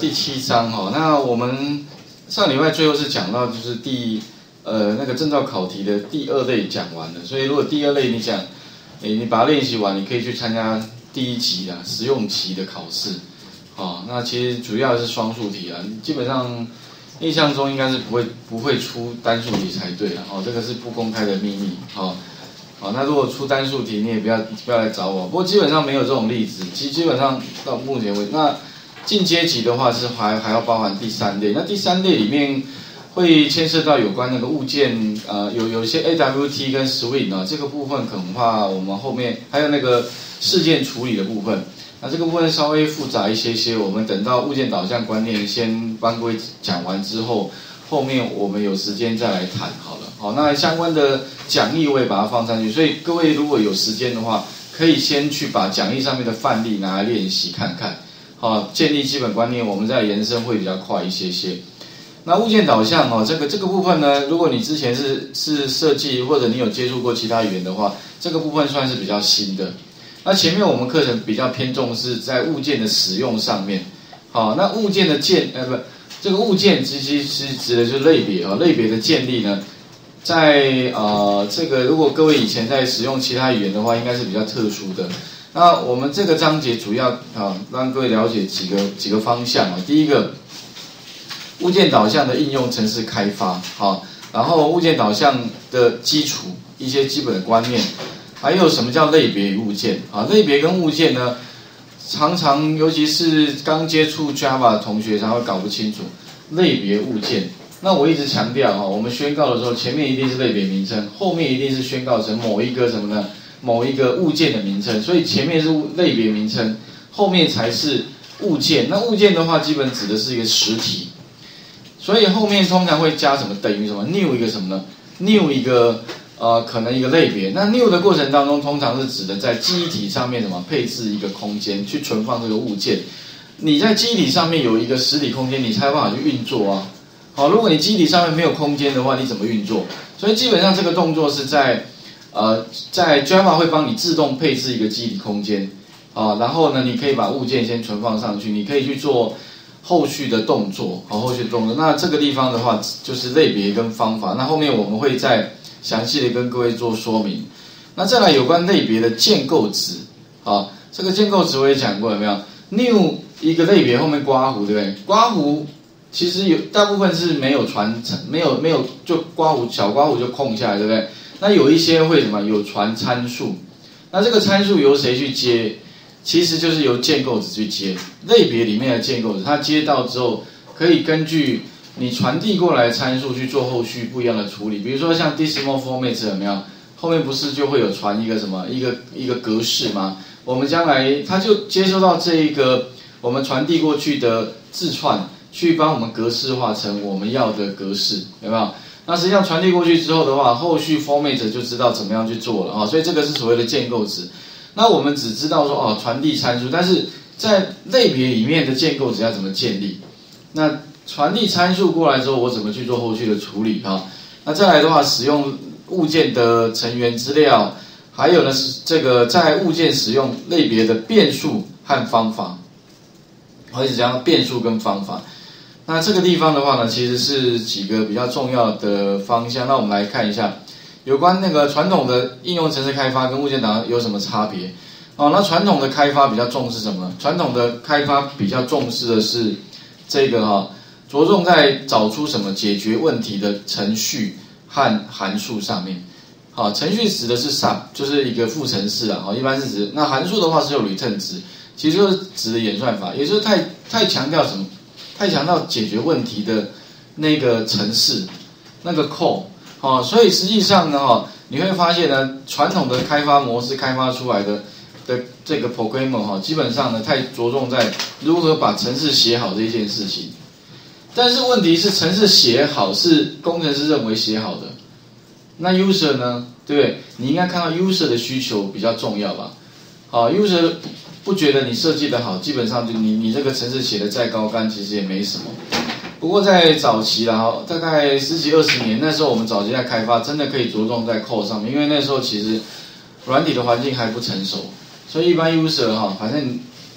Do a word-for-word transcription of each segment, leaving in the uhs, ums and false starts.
第七章哈，那我们上礼拜最后是讲到就是第呃那个证照考题的第二类讲完了，所以如果第二类你讲，诶你把它练习完，你可以去参加第一级的实用期的考试，好，那其实主要是双数题啊，基本上印象中应该是不会不会出单数题才对了，哦，这个是不公开的秘密，好。好，那如果出单数题，你也不要不要来找我。不过基本上没有这种例子，其实基本上到目前为止，那进阶级的话是还还要包含第三类。那第三类里面会牵涉到有关那个物件，呃，有有一些 A W T 跟 Swing 啊，这个部分恐怕我们后面还有那个事件处理的部分，那这个部分稍微复杂一些些，我们等到物件导向观念先帮各位讲完之后。后面我们有时间再来谈好了，好，那相关的讲义我也把它放上去，所以各位如果有时间的话，可以先去把讲义上面的范例拿来练习看看，好，建立基本观念，我们再延伸会比较快一些些。那物件导向哦，这个这个部分呢，如果你之前是是设计或者你有接触过其他语言的话，这个部分算是比较新的。那前面我们课程比较偏重是在物件的使用上面，好，那物件的建呃不。这个物件其实是指的就是类别啊，类别的建立呢，在呃这个如果各位以前在使用其他语言的话，应该是比较特殊的。那我们这个章节主要啊让各位了解几个几个方向啊，第一个物件导向的应用程式开发，好，然后物件导向的基础一些基本的观念，还有什么叫类别与物件啊？类别跟物件呢？常常，尤其是刚接触 Java 的同学，才会搞不清楚类别物件。那我一直强调哈，我们宣告的时候，前面一定是类别名称，后面一定是宣告成某一个什么呢？某一个物件的名称。所以前面是类别名称，后面才是物件。那物件的话，基本指的是一个实体。所以后面通常会加什么等于什么 new 一个什么呢 ？new 一个。呃，可能一个类别，那 new 的过程当中，通常是指的在记忆体上面什么配置一个空间去存放这个物件。你在记忆体上面有一个实体空间，你才有办法去运作啊。好，如果你记忆体上面没有空间的话，你怎么运作？所以基本上这个动作是在呃，在 Java 会帮你自动配置一个记忆体空间啊，然后呢，你可以把物件先存放上去，你可以去做后续的动作，好，后续的动作。那这个地方的话，就是类别跟方法。那后面我们会在详细的跟各位做说明。那再来有关类别的建构值，啊，这个建构值我也讲过，有没有 ？new 一个类别后面刮胡，对不对？刮胡其实有大部分是没有传承，没有没有就刮胡小刮胡就空下来，对不对？那有一些会什么有传参数，那这个参数由谁去接？其实就是由建构值去接。类别里面的建构值，它接到之后可以根据你传递过来的参数去做后续不一样的处理，比如说像 decimal format 有没有？后面不是就会有传一个什么一个一个格式吗？我们将来它就接收到这一个我们传递过去的字串，去帮我们格式化成我们要的格式，有没有？那实际上传递过去之后的话，后续 format 就知道怎么样去做了啊，所以这个是所谓的建构值。那我们只知道说哦传递参数，但是在类别里面的建构值要怎么建立？那传递参数过来之后，我怎么去做后续的处理啊？那再来的话，使用物件的成员资料，还有呢是这个在物件使用类别的变数和方法，我一直讲变数跟方法。那这个地方的话呢，其实是几个比较重要的方向。那我们来看一下，有关那个传统的应用程式开发跟物件导向有什么差别？哦，那传统的开发比较重视什么？传统的开发比较重视的是这个哈、哦。着重在找出什么解决问题的程序和函数上面。好，程序指的是 sub， 就是一个副程式啊，好，一般是指。那函数的话是有 return 值，其实就是指的演算法，也就是太太强调什么？太强调解决问题的那个程式，那个 code。好，所以实际上呢，哈，你会发现呢，传统的开发模式开发出来的的这个 programmer 哈，基本上呢，太着重在如何把程式写好这一件事情。但是问题是，程式写好是工程师认为写好的，那 user 呢？对不对？你应该看到 user 的需求比较重要吧？好 ，user 不觉得你设计的好，基本上就你你这个程式写的再高干，其实也没什么。不过在早期啦，哈，大概十几二十年，那时候我们早期在开发，真的可以着重在 code 上面，因为那时候其实软体的环境还不成熟，所以一般 user 哈，反正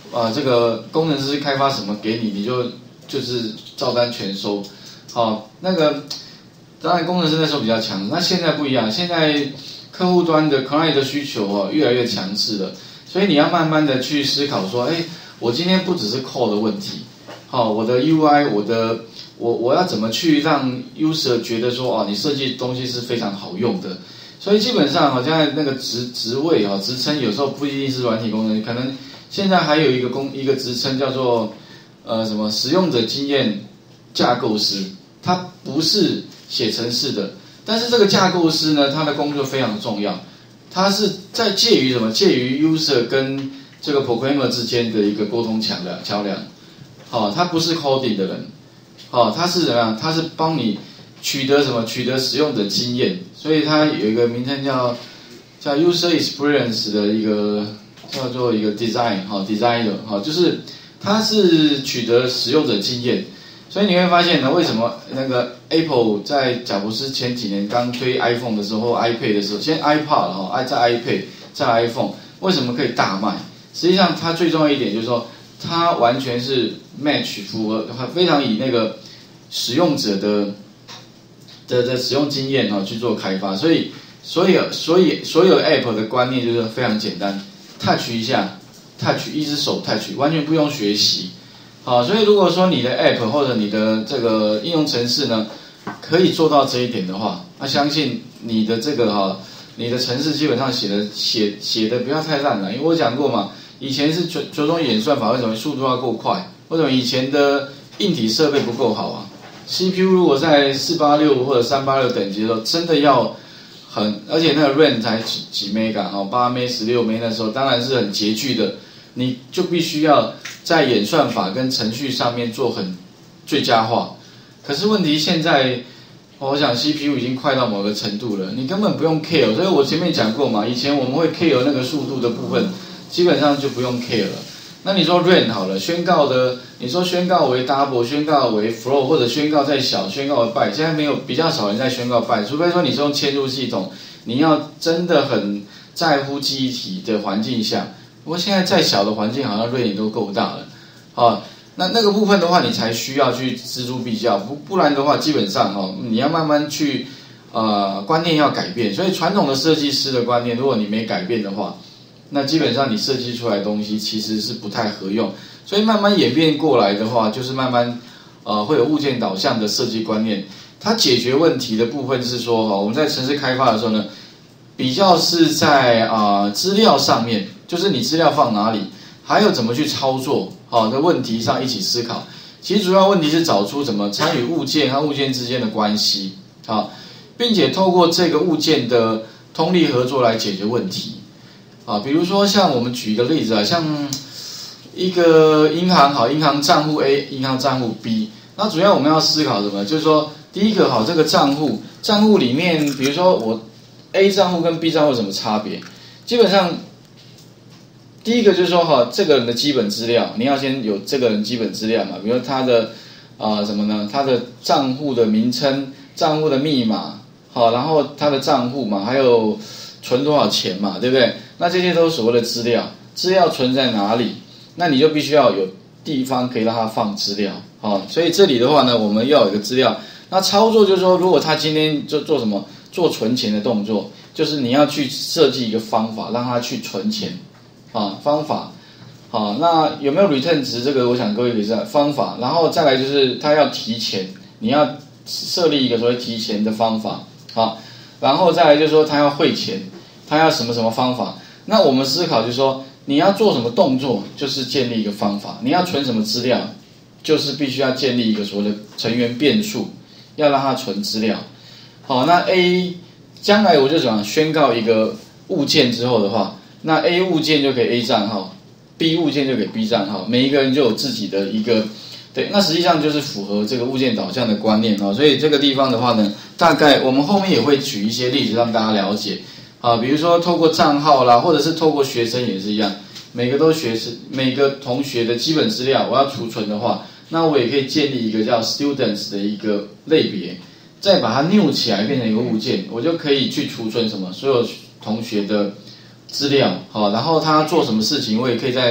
啊这个工程师开发什么给你，你就就是照单全收。好，那个当然工程师那时候比较强，那现在不一样，现在客户端的 client 的需求哦越来越强势了，所以你要慢慢的去思考说，哎，我今天不只是 code 的问题，好，我的 U I， 我的我我要怎么去让 user 觉得说，哦，你设计的东西是非常好用的。所以基本上好像那个职职位啊职称有时候不一定是软体工程师，可能现在还有一个工一个职称叫做呃什么使用者经验架构师，他不是写程式的，但是这个架构师呢，他的工作非常重要，他是在介于什么介于 user 跟这个 programmer 之间的一个沟通桥梁桥梁。好，他不是 coding 的人，好，他是怎么样？他是帮你取得什么？取得使用者经验，所以它有一个名称叫叫 user experience 的一个叫做一个 design 哈 designer 哈，就是它是取得使用者经验，所以你会发现呢，为什么那个 Apple 在贾博士前几年刚推 iPhone 的时候 ，iPad 的时候，先 iPad 哈，再 iPad， 再 iPhone， 为什么可以大卖？实际上它最重要一点就是说，它完全是 match 符合，非常以那个使用者的。的的使用经验哈去做开发，所以所以所以所有 App 的观念就是非常简单 ，touch 一下 ，touch 一只手 touch， 完全不用学习，好，所以如果说你的 App 或者你的这个应用程式呢，可以做到这一点的话，那相信你的这个哈，你的程式基本上写的写写的不要太烂了，因为我讲过嘛，以前是着着重演算法，为什么速度要够快？为什么以前的硬体设备不够好啊？ C P U 如果在四八六或者三八六等级的时候，真的要很，而且那个 RAM 才几几 mega 哈，八 M 十六 M 那时候当然是很拮据的，你就必须要在演算法跟程序上面做很最佳化。可是问题现在，我想 C P U 已经快到某个程度了，你根本不用 care。所以我前面讲过嘛，以前我们会 care 那个速度的部分，基本上就不用 care 了。那你说 RAM 好了，宣告的，你说宣告为 double， 宣告为 flow， 或者宣告再小，宣告为 byte， 现在没有比较少人在宣告 byte， 除非说你是用嵌入系统，你要真的很在乎记忆体的环境下。不过现在再小的环境，好像 RAM 都够大了，啊，那那个部分的话，你才需要去锱铢必较，不不然的话，基本上哈、哦，你要慢慢去呃观念要改变。所以传统的设计师的观念，如果你没改变的话，那基本上你设计出来的东西其实是不太合用，所以慢慢演变过来的话，就是慢慢呃会有物件导向的设计观念。它解决问题的部分是说，哈，我们在程式开发的时候呢，比较是在啊、呃、资料上面，就是你资料放哪里，还有怎么去操作，好的问题上一起思考。其实主要问题是找出怎么参与物件和物件之间的关系，好，并且透过这个物件的通力合作来解决问题。啊，比如说像我们举一个例子啊，像一个银行好，银行账户 A， 银行账户 B， 那主要我们要思考什么？就是说，第一个好，这个账户账户里面，比如说我 A 账户跟 B 账户有什么差别？基本上，第一个就是说哈，这个人的基本资料，你要先有这个人基本资料嘛，比如说他的啊、呃、什么呢？他的账户的名称、账户的密码，好，然后他的账户嘛，还有存多少钱嘛，对不对？那这些都是所谓的资料，资料存在哪里？那你就必须要有地方可以让它放资料，好，所以这里的话呢，我们要有一个资料。那操作就是说，如果他今天就做什么做存钱的动作，就是你要去设计一个方法，让他去存钱，啊，方法，好，那有没有 return 值？这个我想各位理解方法，然后再来就是他要提钱，你要设立一个所谓提钱的方法，好，然后再来就是说他要汇钱，他要什么什么方法？那我们思考就是说，你要做什么动作，就是建立一个方法；你要存什么资料，就是必须要建立一个所谓的成员变数，要让它存资料。好，那 A 将来我就想宣告一个物件之后的话，那 A 物件就给 A 账号 ，B 物件就给 B 账号，每一个人就有自己的一个，对，那实际上就是符合这个物件导向的观念啊。所以这个地方的话呢，大概我们后面也会举一些例子让大家了解。啊，比如说透过账号啦，或者是透过学生也是一样，每个都学生每个同学的基本资料我要储存的话，那我也可以建立一个叫 students 的一个类别，再把它 new 起来变成一个物件，我就可以去储存什么所有同学的资料，好，然后他做什么事情，我也可以在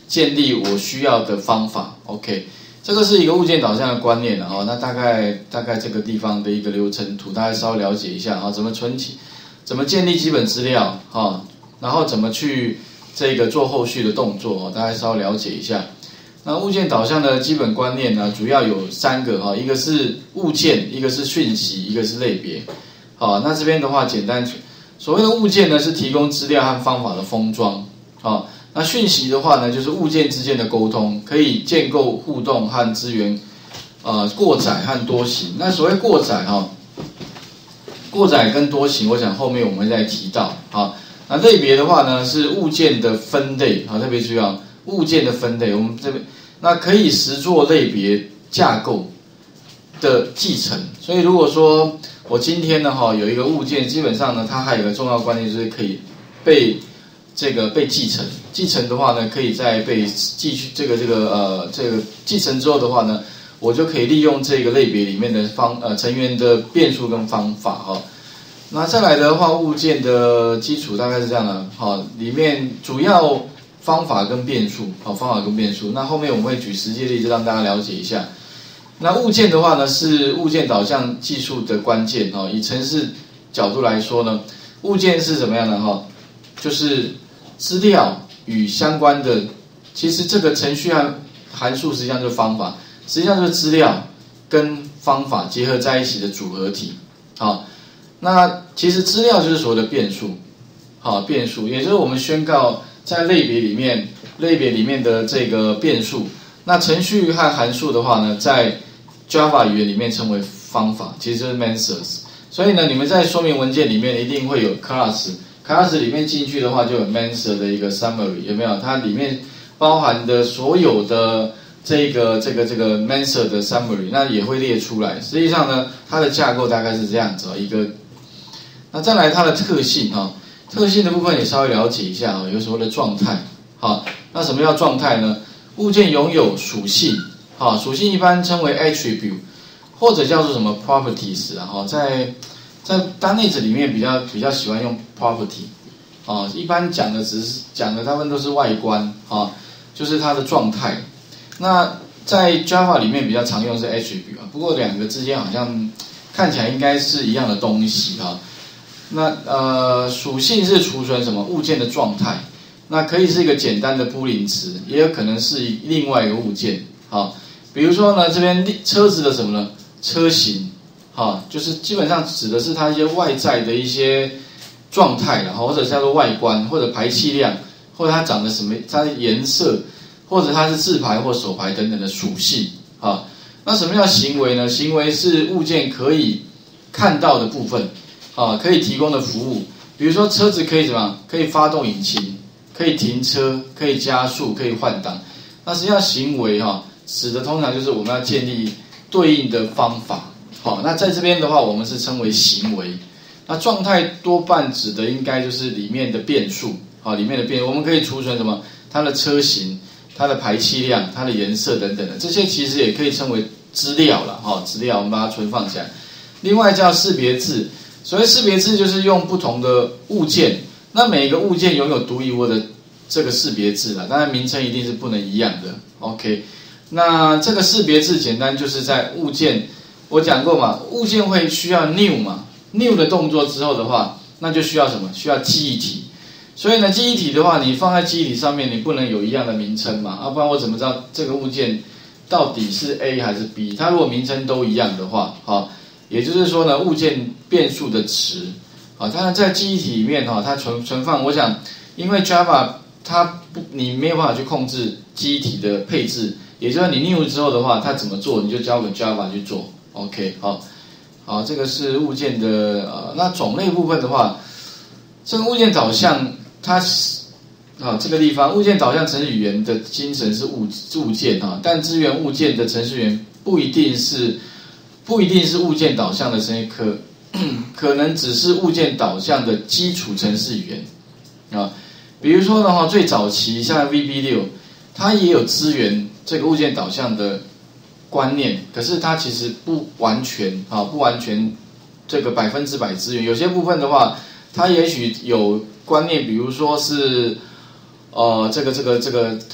建立我需要的方法。OK， 这个是一个物件导向的观念啊。那大概大概这个地方的一个流程图，大家稍微了解一下啊，怎么存起，怎么建立基本资料啊，然后怎么去这个做后续的动作啊，大家稍微了解一下。那物件导向的基本观念呢，主要有三个哈，一个是物件，一个是讯息，一个是类别。好，那这边的话，简单所谓的物件呢，是提供资料和方法的封装。好，那讯息的话呢，就是物件之间的沟通，可以建构互动和资源，呃，过载和多形。那所谓过载哈，过载跟多形，我想后面我们会再提到。好，那类别的话呢，是物件的分类。好，特别注意啊。物件的分类，我们这边那可以实作类别架构的继承。所以如果说我今天呢哈有一个物件，基本上呢它还有一个重要观念，就是可以被这个被继承。继承的话呢，可以在被继续这个这个呃这个继承之后的话呢，我就可以利用这个类别里面的方呃成员的变数跟方法哈。那再来的话，物件的基础大概是这样的哈，里面主要方法跟变数，好，方法跟变数。那后面我们会举实际例子让大家了解一下。那物件的话呢，是物件导向技术的关键哈。以程式角度来说呢，物件是怎么样的哈？就是资料与相关的，其实这个程序和函数实际上就是方法，实际上就是资料跟方法结合在一起的组合体。好，那其实资料就是所谓的变数，好，变数也就是我们宣告。在类别里面，类别里面的这个变数，那程序和函数的话呢，在 Java 语言里面称为方法，其实就是 methods。所以呢，你们在说明文件里面一定会有 class，class 里面进去的话就有 method 的一个 summary， 有没有？它里面包含的所有的这个这个这个 method 的 summary， 那也会列出来。实际上呢，它的架构大概是这样子一个。那再来它的特性哈。特性的部分也稍微了解一下啊，有所谓的状态。好，那什么叫状态呢？物件拥有属性，好，属性一般称为 attribute， 或者叫做什么 properties 啊，哈，在在单例子里面比较比较喜欢用 property， 啊，一般讲的只是讲的大部分都是外观啊，就是它的状态。那在 Java 里面比较常用是 attribute 啊，不过两个之间好像看起来应该是一样的东西啊。那呃，属性是储存什么物件的状态，那可以是一个简单的布林词，也有可能是另外一个物件。好，比如说呢，这边车子的什么呢？车型，好，就是基本上指的是它一些外在的一些状态啦，或者叫做外观，或者排气量，或者它长得什么，它的颜色，或者它是自排或手排等等的属性。好，那什么叫行为呢？行为是物件可以看到的部分。啊，可以提供的服务，比如说车子可以怎么样？可以发动引擎，可以停车，可以加速，可以换挡。那实际上行为哈，指的通常就是我们要建立对应的方法。好，那在这边的话，我们是称为行为。那状态多半指的应该就是里面的变数，好，里面的变数，我们可以储存什么？它的车型、它的排气量、它的颜色等等的，这些其实也可以称为资料了，哈，资料我们把它存放起来。另外叫识别字。所谓识别字就是用不同的物件，那每一个物件拥有独一无二的这个识别字啦，当然名称一定是不能一样的。OK， 那这个识别字简单就是在物件，我讲过嘛，物件会需要 new 嘛 ，new 的动作之后的话，那就需要什么？需要记忆体。所以呢，记忆体的话，你放在记忆体上面，你不能有一样的名称嘛，要不然我怎么知道这个物件到底是 A 还是 B？ 它如果名称都一样的话，好。也就是说呢，物件变数的值，啊，当然在记忆体里面哈，它存存放，我想，因为 Java 它不，你没有办法去控制记忆体的配置，也就是你 new 之后的话，它怎么做，你就交给 Java 去做。OK， 好，好，这个是物件的呃，那种类部分的话，这个物件导向它啊这个地方物件导向程序语言的精神是物物件哈，但支援物件的程序员不一定是。不一定是物件导向的程序可可能只是物件导向的基础程式语言啊，比如说的话，最早期像 V B 六，它也有支援这个物件导向的观念，可是它其实不完全啊，不完全这个百分之百支援，有些部分的话，它也许有观念，比如说是呃这个这个这个它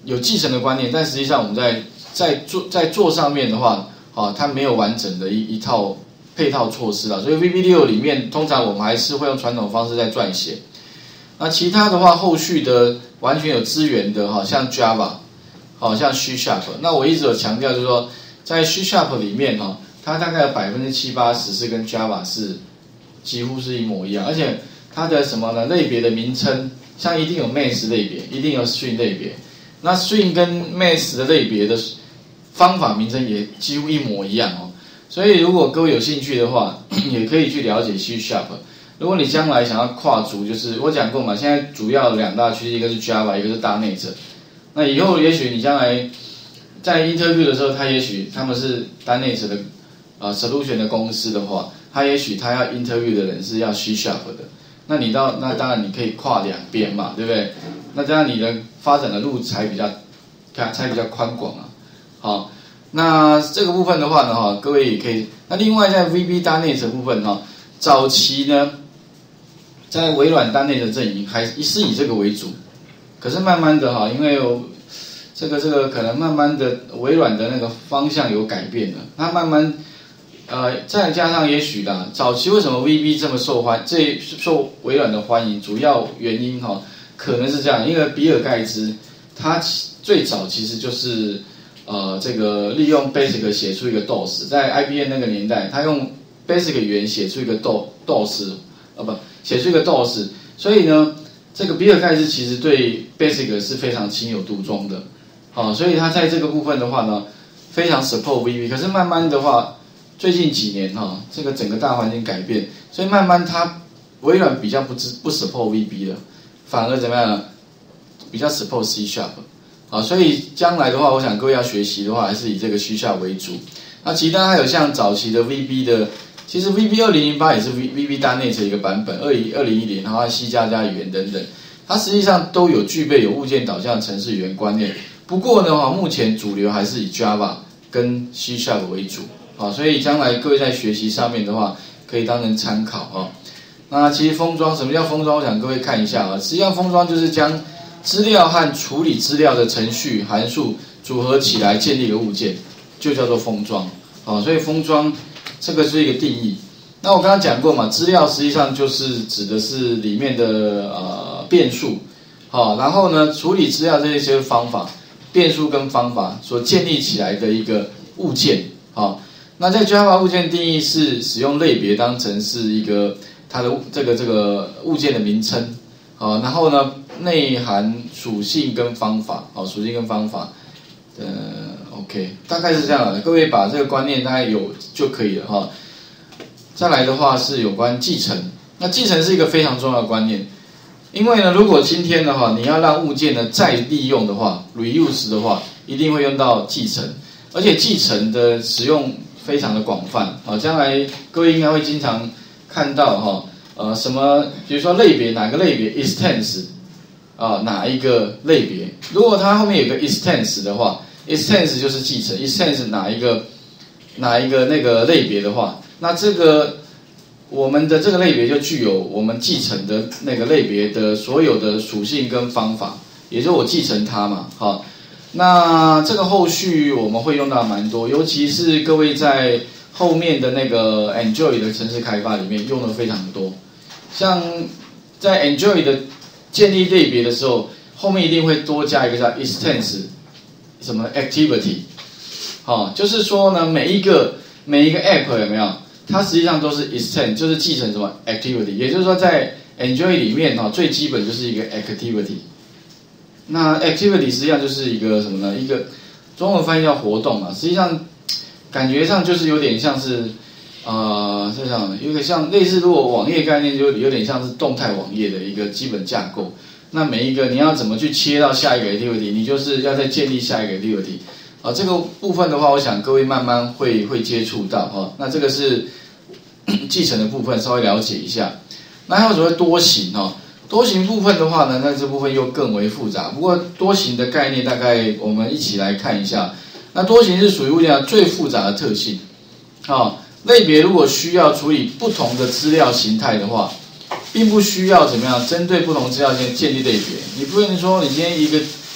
有继承的观念，但实际上我们在在做在做上面的话，啊，它没有完整的一一套配套措施啊，所以 V B 六 里面通常我们还是会用传统方式在撰写。那其他的话，后续的完全有资源的哈，像 Java， 好像 C Sharp， 那我一直有强调就是说，在 C Sharp 里面哈，它大概有百分之七八十是跟 Java 是几乎是一模一样，而且它的什么呢？类别的名称，像一定有 Math 类别，一定有 String 类别。那 String 跟 Math 的类别的方法名称也几乎一模一样哦。所以如果各位有兴趣的话，也可以去了解 C Sharp。如果你将来想要跨足，就是我讲过嘛，现在主要两大趋势，一个是 Java， 一个是 .NET。那以后也许你将来在 interview 的时候，他也许他们是 .NET 的呃 solution 的公司的话，他也许他要 interview 的人是要 C Sharp 的。那你到那当然你可以跨两边嘛，对不对？那这样你的发展的路才比较才比较宽广啊。好，那这个部分的话呢，哈，各位也可以。那另外在 V B .NET 的部分哈，早期呢，在微软.NET 的阵营还是以这个为主，可是慢慢的哈，因为我这个这个可能慢慢的微软的那个方向有改变了，它慢慢。呃，再加上也许啦，早期为什么 V B 这么受欢，这受微软的欢迎，主要原因哈、哦，可能是这样，因为比尔盖茨他最早其实就是呃这个利用 Basic 写出一个 D O S， 在 I B M 那个年代，他用 Basic 语言写出一个 D O S， 呃不，写出一个 D O S， 所以呢，这个比尔盖茨其实对 Basic 是非常情有独钟的，好、哦，所以他在这个部分的话呢，非常 support V B， 可是慢慢的话。最近几年哈、哦，这个整个大环境改变，所以慢慢它微软比较不支不 support V B 了，反而怎么样呢？比较 support C Sharp， 啊，所以将来的话，我想各位要学习的话，还是以这个 C Sharp 为主。那其他还有像早期的 V B 的，其实 V B 二零零八也是 V B .NET 的一个版本，二零二零一零，然后 C 加加语言等等，它实际上都有具备有物件导向的程式语言观念。不过呢，哈，目前主流还是以 Java 跟 C Sharp 为主。啊，所以将来各位在学习上面的话，可以当成参考啊。那其实封装，什么叫封装？我想各位看一下啊。实际上封装就是将资料和处理资料的程序函数组合起来建立一个物件，就叫做封装。啊，所以封装这个是一个定义。那我刚刚讲过嘛，资料实际上就是指的是里面的呃变数。好，然后呢，处理资料这些方法，变数跟方法所建立起来的一个物件。好。那在 Java 物件定义是使用类别当成是一个它的这个这个物件的名称，好，然后呢内含属性跟方法，好，属性跟方法，呃 ，OK， 大概是这样的，各位把这个观念大概有就可以了哈。再来的话是有关继承，那继承是一个非常重要的观念，因为呢，如果今天的话你要让物件呢再利用的话 ，reuse 的话，一定会用到继承，而且继承的使用。非常的广泛啊，将来各位应该会经常看到哈，呃，什么，比如说类别哪个类别 extends 啊，哪一个类别？如果它后面有个 extends 的话 ，extends 就是继承 ，extends 哪一个哪一个那个类别的话，那这个我们的这个类别就具有我们继承的那个类别的所有的属性跟方法，也就是我继承它嘛，好。那这个后续我们会用到蛮多，尤其是各位在后面的那个 Enjoy 的程式开发里面用的非常多。像在 Enjoy 的建立类别的时候，后面一定会多加一个叫 extends 什么 activity， 好、哦，就是说呢，每一个每一个 app 有没有，它实际上都是 extend， 就是继承什么 activity， 也就是说在 Enjoy 里面哈、哦，最基本就是一个 activity。那 activity 实际上就是一个什么呢？一个中文翻译叫活动啊，实际上感觉上就是有点像是，呃，这样有点像类似，如果网页概念就有点像是动态网页的一个基本架构。那每一个你要怎么去切到下一个 activity， 你就是要再建立下一个 activity。啊，这个部分的话，我想各位慢慢会会接触到哈、哦。那这个是继承的部分，稍微了解一下。那还有所谓多型哈、哦。多型部分的话呢，那这部分又更为复杂。不过多型的概念大概我们一起来看一下。那多型是属于物件最复杂的特性。哦，类别如果需要处理不同的资料形态的话，并不需要怎么样针对不同资料先建立类别。你不能说你今天一个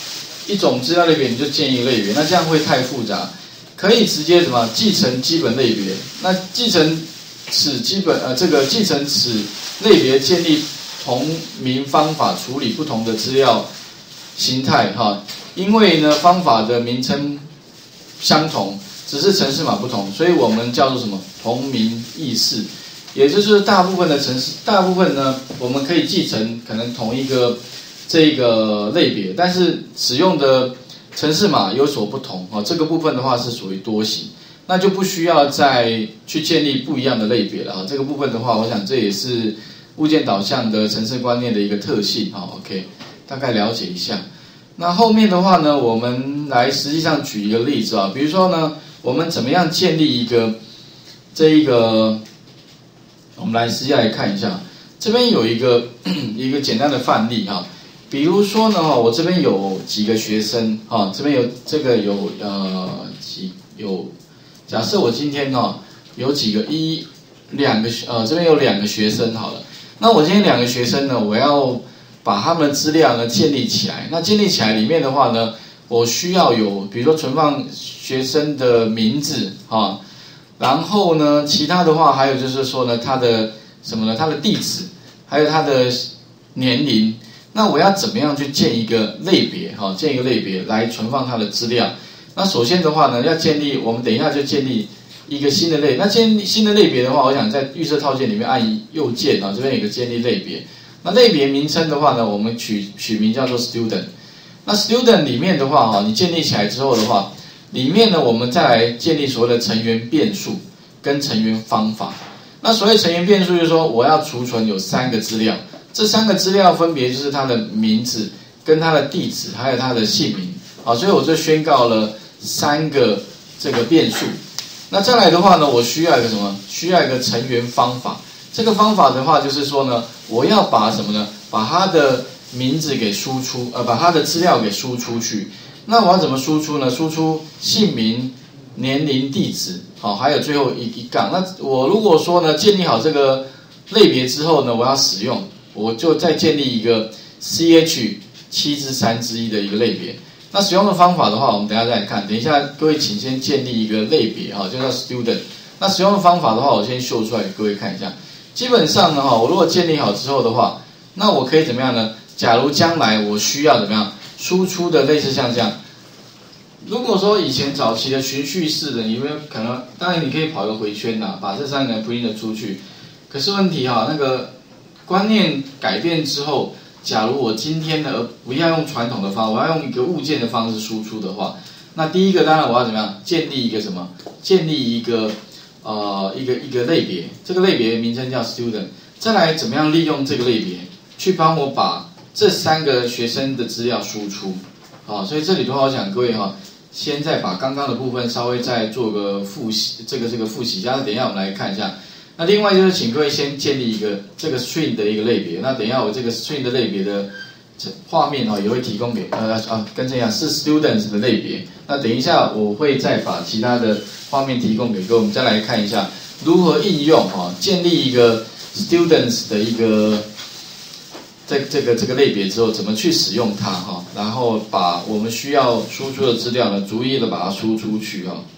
一种资料类别你就建一个类别，那这样会太复杂，可以直接什么继承基本类别，那继承此基本呃这个继承此类别建立同名方法处理不同的资料形态哈，因为呢方法的名称相同，只是程式码不同，所以我们叫做什么同名异式，也就是大部分的程式，大部分呢我们可以继承可能同一个这个类别，但是使用的程式码有所不同啊，这个部分的话是属于多型，那就不需要再去建立不一样的类别了啊。这个部分的话，我想这也是物件导向的程式观念的一个特性啊。OK， 大概了解一下。那后面的话呢，我们来实际上举一个例子啊，比如说呢，我们怎么样建立一个这一个，我们来实际来看一下，这边有一个一个简单的范例哈。比如说呢，我这边有几个学生啊，这边有这个有呃几有，假设我今天呢有几个一两个呃这边有两个学生好了，那我今天两个学生呢，我要把他们的资料呢建立起来，那建立起来里面的话呢，我需要有比如说存放学生的名字啊，然后呢其他的话还有就是说呢他的什么呢，他的地址，还有他的年龄。那我要怎么样去建一个类别哈？建一个类别来存放它的资料。那首先的话呢，要建立，我们等一下就建立一个新的类。那建立新的类别的话，我想在预设套件里面按右键啊，这边有个建立类别。那类别名称的话呢，我们取取名叫做 student。那 student 里面的话哈，你建立起来之后的话，里面呢我们再来建立所谓的成员变数跟成员方法。那所谓成员变数就是说，我要储存有三个资料。这三个资料分别就是他的名字、跟他的地址，还有他的姓名，啊，所以我就宣告了三个这个变数。那再来的话呢，我需要一个什么？需要一个成员方法。这个方法的话，就是说呢，我要把什么呢？把他的名字给输出，呃，把他的资料给输出去。那我要怎么输出呢？输出姓名、年龄、地址，好，还有最后一一杠。那我如果说呢，建立好这个类别之后呢，我要使用。我就再建立一个 C H 七之三之一的一个类别。那使用的方法的话，我们等一下再来看。等一下各位请先建立一个类别哈，就叫 student。那使用的方法的话，我先秀出来给各位看一下。基本上呢哈，我如果建立好之后的话，那我可以怎么样呢？假如将来我需要怎么样输出的类似像这样。如果说以前早期的循序式的，你有没有可能？当然你可以跑个回圈呐，把这三个 print 出去。可是问题哈，那个观念改变之后，假如我今天呢不要用传统的方法，我要用一个物件的方式输出的话，那第一个当然我要怎么样？建立一个什么？建立一个呃一个一个类别，这个类别名称叫 student。再来怎么样利用这个类别去帮我把这三个学生的资料输出？好，所以这里的话，我想各位哈，先再把刚刚的部分稍微再做个复习，这个这个复习一下。等一下我们来看一下。那另外就是请各位先建立一个这个 string 的一个类别。那等一下我这个 string 的类别的画面哈也会提供给呃啊跟这样是 students 的类别。那等一下我会再把其他的画面提供给各位，我们再来看一下如何应用哈，建立一个 students 的一个这这个这个类别之后，怎么去使用它哈，然后把我们需要输出的资料呢，逐一的把它输出去哈。